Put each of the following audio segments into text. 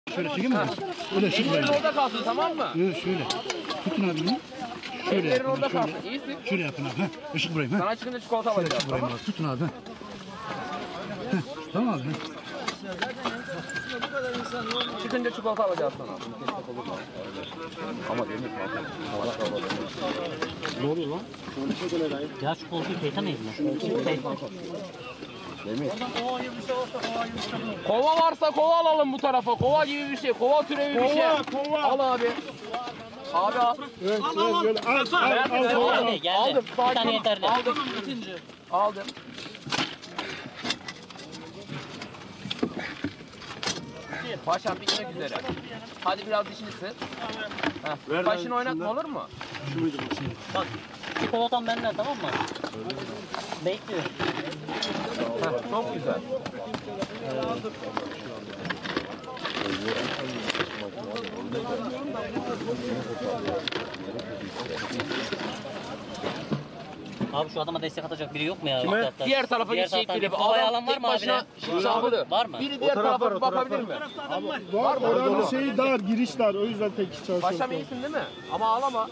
Şöyle çekeyim mi? Öyle şık Ellerin orada kalsın, tamam mı? Evet şöyle. Tutun abi bunu. Şöyle Ellerin yapın. orada Şöyle, kalsın. İyisin. şöyle yapın abi. Heh. Işık burayı. Sana çıkınca çikolata Şöyle alacağım. ışık burayı Tamam. abi. Tutun abi. Tamam abi. Çıkınca çikolata alacağız sana. Ama demir zaten. Ne oluyor lan? Ya şu koltuğu teyze mi yedin? Demir. Kova varsa kova alalım bu tarafa. Kova gibi bir şey. Kova türevi bir şey. Al abi. Abi al. Evet, böyle. Al. Geldi. Aldım. Bir tane yeterli. Aldım. Aldım. Paşam bitmek üzere. Hadi biraz dişini sık. Başını oynatma olur mu? Bak çikolatam benden, tamam mı? Bekliyorum. Çok güzel. Abi şu adama destek atacak biri yok mu ya? Kime? Diğer tarafa gidecek biri. Kovaya alan var tek mı başına abine? şahılı. Var mı? Biri diğer tarafa bir bakabilir mi? Var oranın şeyi dar, giriş dar. O yüzden tek kişi çalışıyor. Paşam iyisin değil mi? Ama ağlama.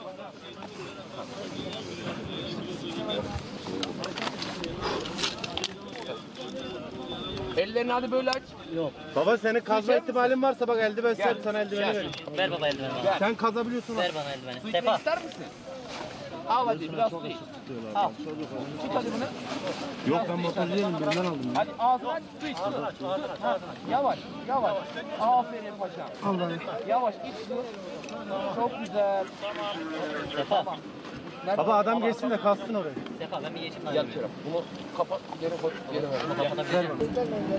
Ellerini hadi böyle aç. Baba senin kazma ihtimalin varsa bak eldiven ser, sana eldiveni ver. Ver baba eldiveni. Sen kazabiliyorsun. Ver bana eldiveni. Su içmek Sefa. ister misin? Al hadi biraz su iç. Al. Tut hadi bunu. Yok ben motorcu değilim. Birinden aldım. Hadi ağzını aç, su iç. Yavaş, yavaş. Aferin paşam. Al bana. Yavaş iç su. Çok güzel. Sefa. Nerede? Baba adam geçsin de kalsın oraya. Sefa ben bir geçeyim daha. Yatıyorum. Bunu kapat, geri koy, geri ver. Kapatabilir miyim?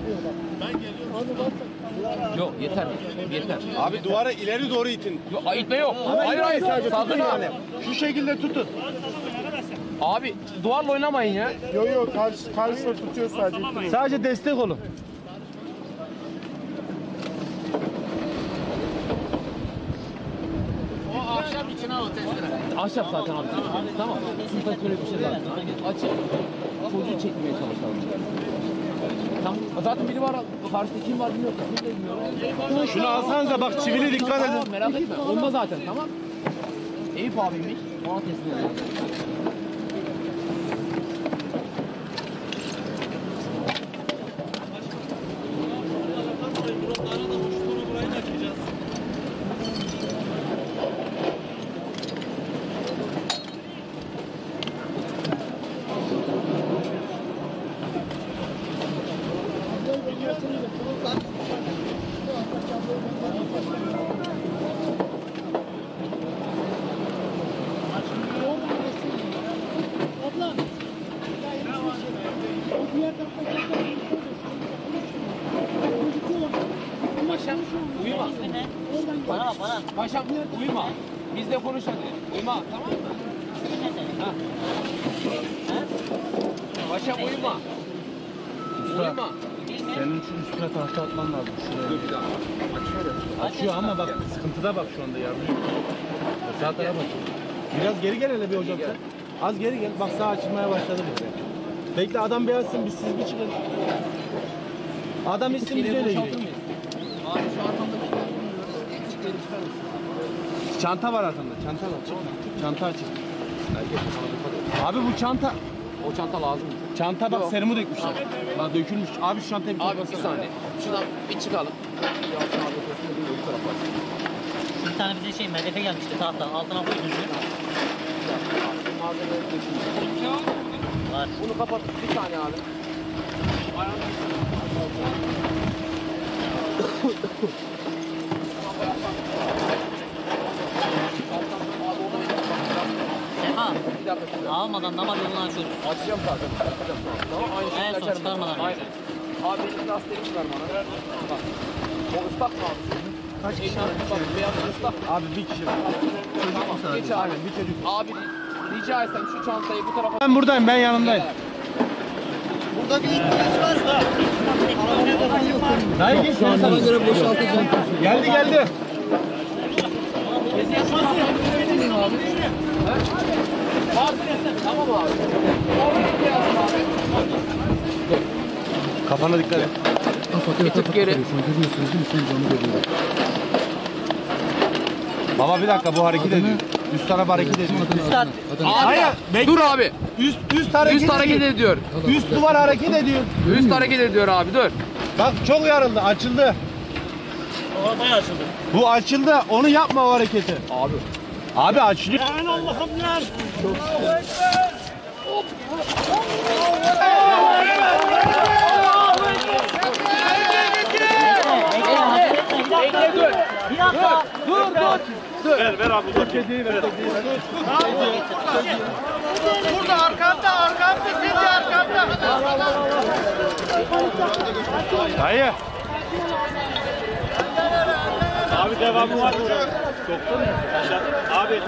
Yok yeter, yeter. Abi duvara ileri doğru itin. Yok, itme yok. Hayır hayır, sakın ha. Şu şekilde tutun. Abi duvarla oynamayın ya. Yo karşısına tutuyor sadece. Sadece destek olun. Ahşap zaten abi. Tamam. Şurada şöyle bir şey zaten. Aç. Çocuğu çekmeye çalışalım. Tamam. Zaten biri var. Karşıda kim var bilmiyorum. Kim de bilmiyorum. Şunu alsanıza bak çivili dikkat edin. Tamam, merak etme. Onda zaten tamam. Eyüp abiymiş. Ona teslim edelim. Paşam uyuma. Bana bak bana. Paşam uyuma. Bizle konuş hadi. Uyuma tamam mı? Ha. Paşam uyuma. Uyuma. Senin şu üstüne tahta atman lazım. Dur bir daha. Aç şöyle. Açıyor ama bak sıkıntıda bak şu anda yardımcı. Sağ tarafa bak. Biraz geri gel hele bir hocam sen. Az geri gel. Bak sağ açılmaya başladı bize. Bekle adam bir açsın biz siz bir çıkın. Adam içsin biz öyle gidelim. Abi şu arkamda çıkar mısın? Çanta var arkanda. Çanta var. Çanta açık. Abi bu çanta. O çanta lazım. Çanta bak Yok. serumu dökmüşler. Bak dökülmüş. Abi şu çantayı bir Abi bir toplasana. saniye. Şuradan bir çıkalım. Yalçın abi koşuna değil öbür tarafa. Bir tane bize şey medefe gelmişti tahta. Altına koydun. Malzemeleri dökülmüş. Var. Bunu kapat. Bir saniye abi. Sefa. Bir dakika şurada. Almadan namaz yolunu açıyoruz. Açacağım zaten. Açacağım. Tamam aynı En şekilde son açarım. çıkarmadan önce. Aynen. Abi benim lastiklerimi ver bana. Bak. O ıslak mı abi? Kaç kişi? Bak beyaz ıslak. Abi bir kişi. Tamam. Geç abi. Bir çocuk. Abi rica etsem şu çantayı bu tarafa... Ben buradayım ben yanındayım. Burada bir ihtiyaç varsa. Dayı git sen sana göre boşaltacağım. Geldi. Tamam abi. Kafana dikkat et. Bir tık geri. Görüyorsunuz değil mi? Şimdi onu görüyorum. Baba bir dakika bu hareket ediyor. Üst taraf hareket ediyor. Üstad. Hayır. Dur abi. Üst hareket, Üst hareket ediyor. Üst duvar hareket ediyor. Üst hareket ediyor abi dur. Bak çok yarıldı. Açıldı. O bayağı açıldı. Bu açıldı. Onu yapma o hareketi. Abi. Abi açılıyor. Aman Allah'ım ya. Bekle dur. Bir dakika. Dur. Ver abi uzak. Burada arkamda seni arkamda. Dayı. Abi devamı var. Çoktan mı? Abi.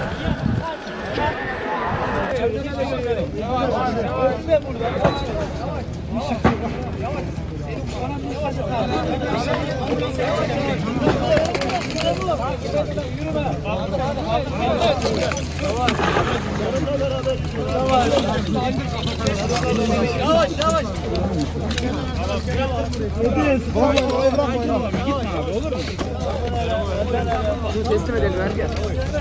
Teslim edelim ver gel.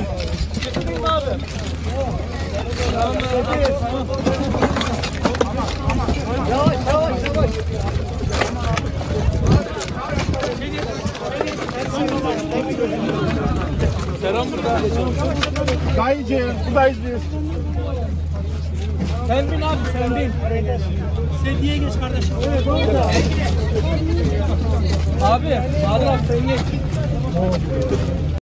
Dayıcı, sudayız biz. Sen bin abi sen bin. Sediye geç kardeşim. Evet orada. Abi Bahadır abi sen geç.